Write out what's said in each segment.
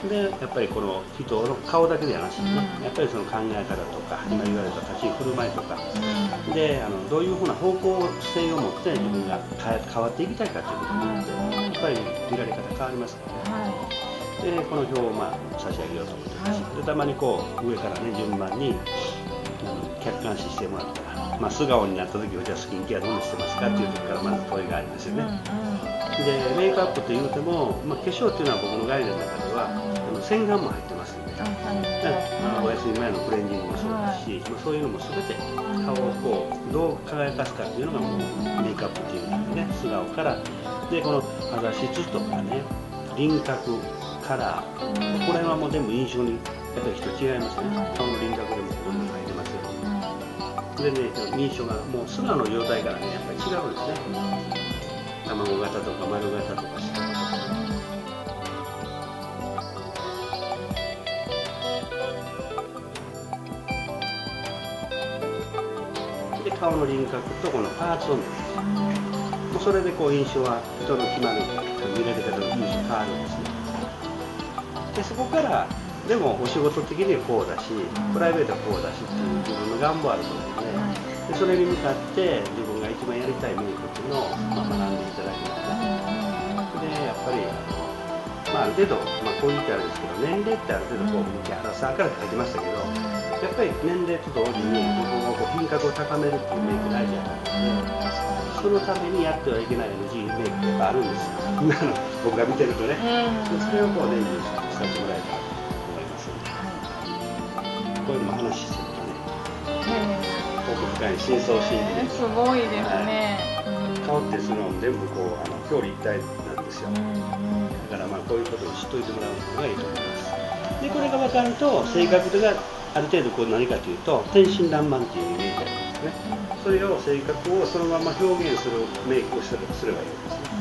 でやっぱりこの人の顔だけではなしにね、やっぱりその考え方とか今言われた立ち居振る舞いとか、でどういうふうな方向性を持って自分が変わっていきたいかということによってやっぱり見られ方変わりますからね。でこの表を差し上げようと思ってます。でたまにこう上からね順番に客観視してもらったら、素顔になった時はじゃあスキンケアどんなしてますかっていう時からまず問いがあるんですよね。でメイクアップというても、化粧っていうのは僕の概念の中では洗顔も入ってますんで、お休み前のクレンジングもそうですし、そういうのも全て顔をこうどう輝かすかっていうのがもうメイクアップっていうのでね、素顔からでこの肌質とかね輪郭カラー、これはもう全部印象にやっぱり人違いますね。顔の輪郭でもここにも書いてますよ。でね印象がもう素顔の状態からねやっぱり違うんですね。卵型とか丸型とか四角とか。で顔の輪郭とこのパーツを見る。もうそれでこう印象は人の決まる見られ方の印象変わるんですね。でそこからでもお仕事的にはこうだし、プライベートはこうだしっていう自分の願望あると思うので、それに向かって自分が一番やりたいメイクっていうのを学んでいただきながら、でやっぱりある程度、こう言ってあれですけど年齢ってある程度こう木原さんから書いてましたけど、やっぱり年齢と同時に自分を品格を高めるっていうメイク大事だと思うので、そのためにやってはいけない NG メイクってやっぱあるんですよ僕が見てるとね。それをこう伝授させてもらえたらと思います。こういうのも話するとね、奥深い深層心理すごいですね。 顔ってその全部こう表裏一体なんですよ。だからこういうことを知っといてもらうのがいいと思います。でこれが分かると性格がある程度こう何かというと天真爛漫っていうイメージがありますね。それを性格をそのまま表現するメイクをすればいいですね。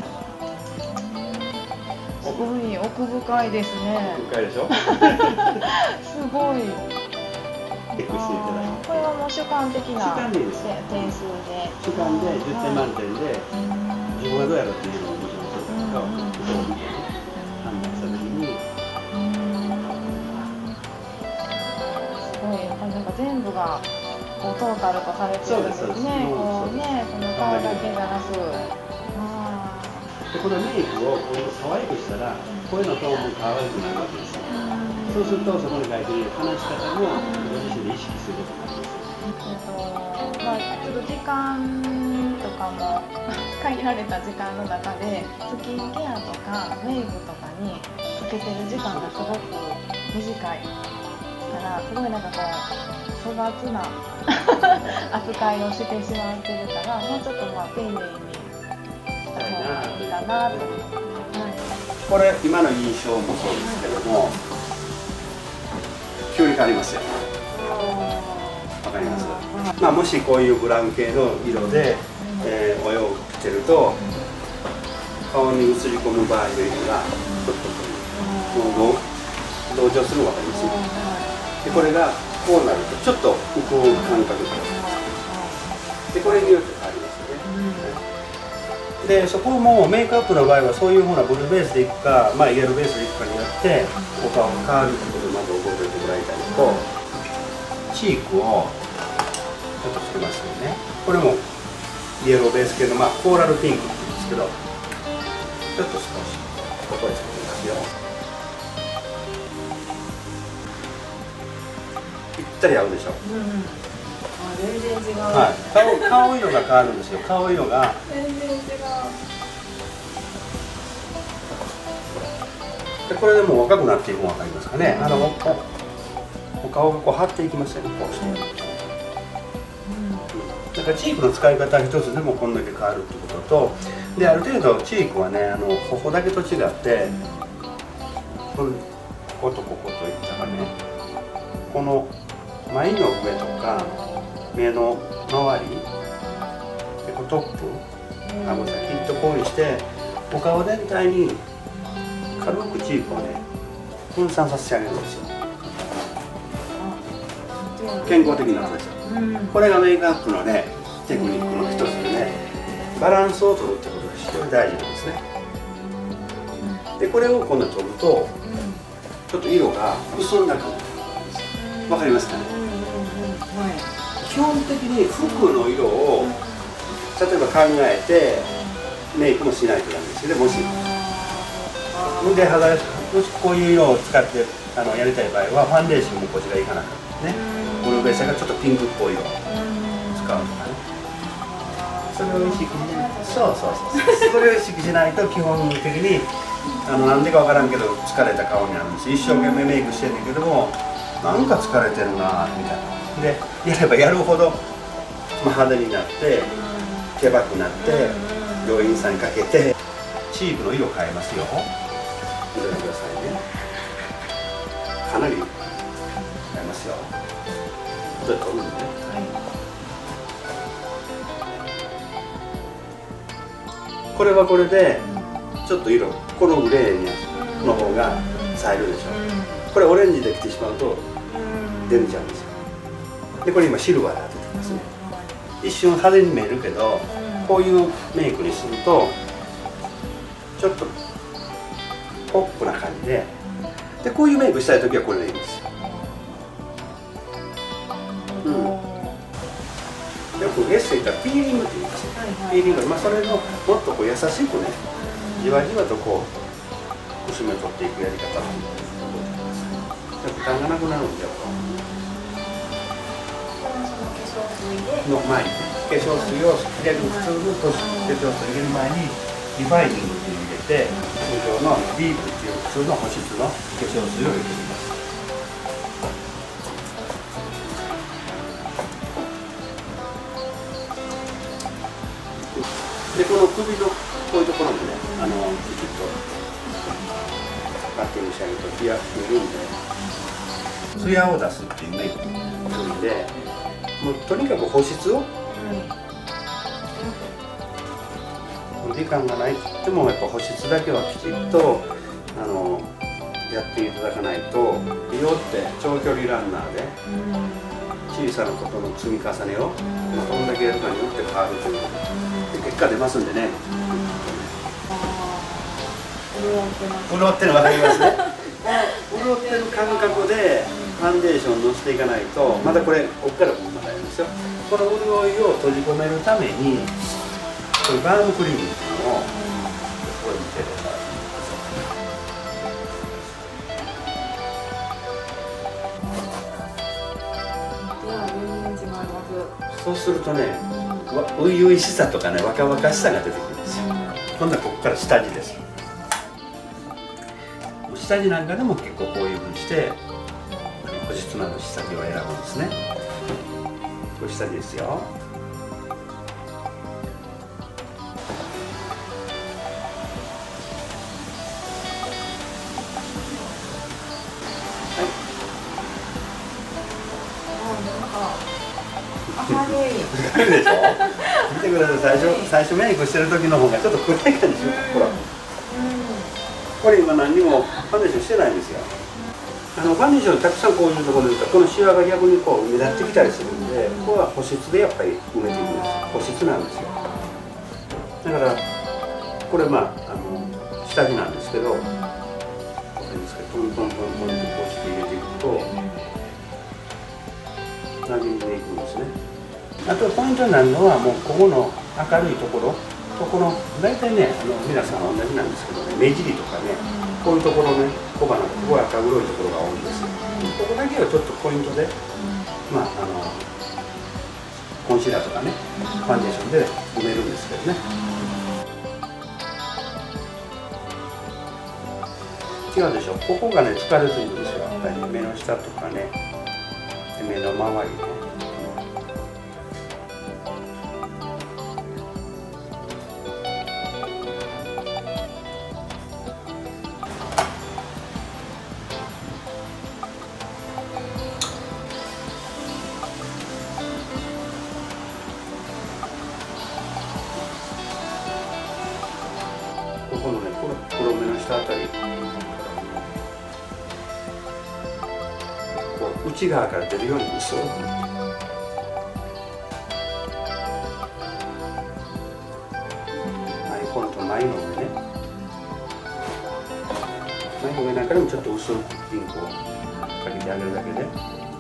すごい奥深いですね。 奥深いでしょすごい。 チェックしていただいて。 これはもう主観的な点数で。 主観で10点満点で自分はどうやろうっていうのをもちろんそうですけど、人を見て判断したときに。 すごいなんか全部がこうトータル化されてるんですね。こうね、この顔だけじゃなく。 でこのメイクを可愛くしたら声のトーンも可愛くなるわけですよ。そうするとそこに書いている話し方もご自身で意識することになります。 ちょっと時間とかも限られた時間の中でスキンケアとかメイクとかにかけてる時間がすごく短いからすごいなんかこう粗雑な扱いをしてしまってるから、もうちょっと丁寧にした方がいいかなと思います。 これ今の印象もそうですけども、急に変わりますよ。わかります。もしこういうブラウン系の色で、お洋服着てると顔に映り込む場合というのがちょっともう同情するのが分かりますね。でこれがこうなるとちょっと浮く感覚で、これによって変わりますよね。でそこもメイクアップの場合はそういうふうなブルーベースでいくか、イエローベースでいくかによってお顔が変わるということをまず覚えておいてもらいたいのと、チークをちょっとつけますよね。これもイエローベース系のコーラルピンクって言うんですけど、ちょっと少しここへつけてみますよ。ぴったり合うでしょ。 全然違う。 顔色が変わるんですよ。顔色が全然違う。 でこれでもう若くなっていくの分かりますかね。お顔がこう張っていきますよね。こうして。だからチークの使い方一つでもこんだけ変わるっていうことと、である程度チークはね頬だけと違ってこことここといったらね、この眉の上とか目の周りでこうトップ顎先とこうにしてお顔全体に軽くチークをね分散させてあげるんですよ。健康的な話ですよ。これがメイクアップのねテクニックの一つでね、バランスを取るってことが非常に大事なんですね。でこれを今度取るとちょっと色が薄んだ感じ。わかりますかね。基本的に服の色を例えば考えてメイクもしないとダメですよね。もし肌、もしこういう色を使ってやりたい場合はファンデーションもこちらいかなかったですね。ブルーベースがちょっとピンクっぽい色を使うとかね。それを意識それを意識しないと基本的になんでかわからんけど疲れた顔になるんです。一生懸命メイクしてるんだけどもなんか疲れてるなみたいな。でやればやるほど、派手になってけばくなって病院さんにかけてチークの色を変えますよ。見てくださいね。かなり変えますよ。ちょっと取るんで、これはこれでちょっと色このグレーの方が冴えるでしょ。これオレンジできてしまうと出るちゃうんですよ。でこれ今シルバーで当ててますね。一瞬派手に見えるけどこういうメイクにするとちょっとポップな感じで、こういうメイクしたい時はこれでいいんですよ。よくエステ行ったらピーリングって言いますね。ピーリング、それのもっとこう優しくね、じわじわとこう薄めを取っていくやり方を覚えてください。負担がなくなるんでの前に化粧水を入れる、普通の化粧水入れる前にリファイニングっていうのを入れて、通常のディープっていう普通の保湿の化粧水を入れてみます。でこの首のこういうところもね、きちっとバッティングしてあげるとツヤ増えるんで、ツヤを出すっていうメイクするんで、もうとにかく保湿を、時間がないでもやっぱ保湿だけはきちっとやっていただかないと、美容って長距離ランナーで小さなことの積み重ねをどんだけやるかによって変わるという結果出ますんでね。潤ってるの分かりますね。潤ってる感覚でファンデーションのせていかないと、またこれこっからまたやるんですよ。この潤いを閉じ込めるためにこういうバームクリームっていうのをここに手でそうするとね、初々しさとかね、若々しさが出てくるんですよ。今度はここから下地です。下地なんかでも結構こういうふうにして保湿など下地を選ぶんですね。これ下地ですよ。明るいでしょ。見てください。最初メイクしてる時の方がちょっと暗い感じします。ほら。これ今何にもファンデーションしてないんですよ。ファンデーションたくさんこういうところで言うとこのシワが逆にこう目立ってきたりするんで、ここは保湿でやっぱり埋めていくんです。保湿なんですよ。だからこれ下地なんですけど、トントントントンとこうして入れていくとなじんでいくんですね。あとポイントになるのはもうここの明るいところ、この大体ね皆さん同じなんですけどね、目尻とかね、こういうところね、小鼻のここが赤黒いところが多いんですよ。ここだけはちょっとポイントで、コンシーラーとかね、ファンデーションで埋めるんですけどね。違うでしょ、ここがね疲れてるんですよ。やっぱり目の下とかね、目の周りね。ここのね、黒目の下あたり、こう内側から出るように薄く、アイコンと眉の上ね、眉ね、上なんかでもちょっと薄くピンクをかけてあげるだけで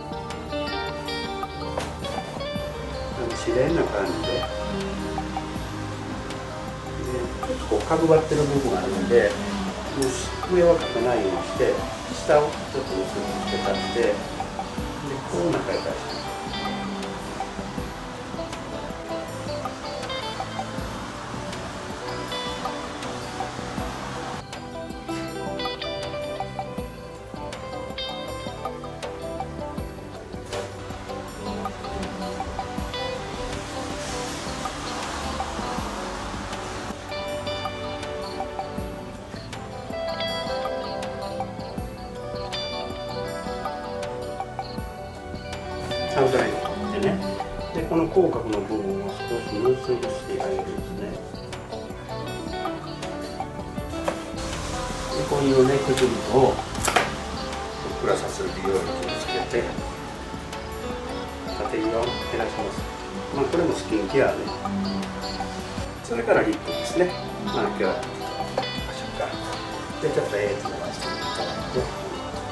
自然な感じで、ちょっとこう角張ってる部分があるので、上は描かないようにして下をちょっと薄くつけたってでこう中へ出して。アウトラインを取ってね、でこの口角の部分を少し結びしてあげるんですね。でこういうネックチューブをふっくらさせるように気をつけて縦色を減らします。まあ、これもスキンケアね。それからリップですね。まあ、今日はちょっとやりましょうか。でちょっと伸ばしていただいて。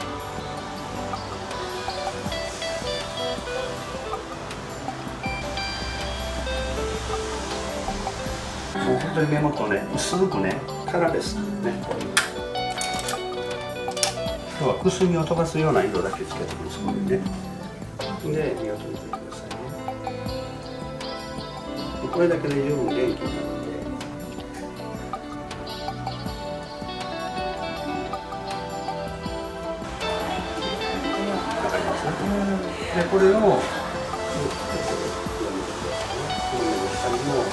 もう本当に目元ね、薄くね、カラーですね、こういう。今日はくすみを飛ばすような色だけつけてます、ここにね。で、見事にしてくださいね。これだけで十分元気になるので。わかります？で、これを、下にも。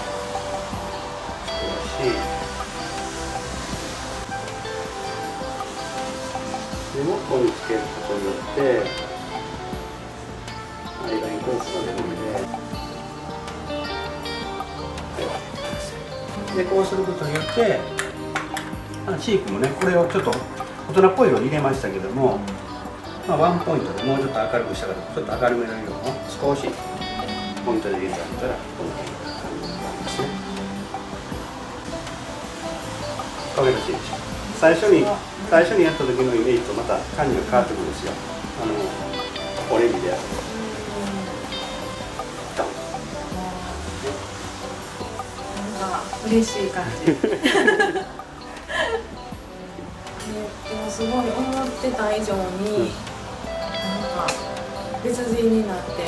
でもここにつけることによって間に効果が出るので、こうすることによってチークもね、これをちょっと大人っぽい色に入れましたけども、まあ、ワンポイントでもうちょっと明るくしたからちょっと明るめの色を少しポイントで入れてあげたらこんな感じになりますね。可愛らしいでしょ。最初にやった時のイメージとまた感じが変わってくるんですよ。オレンジでやるなんか嬉しい感じ。でもすごい思ってた以上になんか別人になって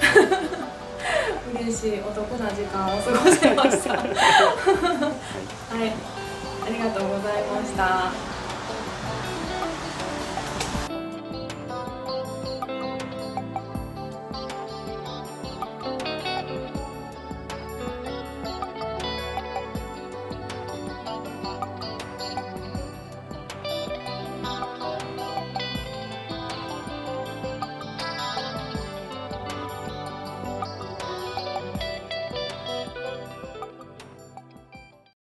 嬉しいお得な時間を過ごせました。はい、ありがとうございました。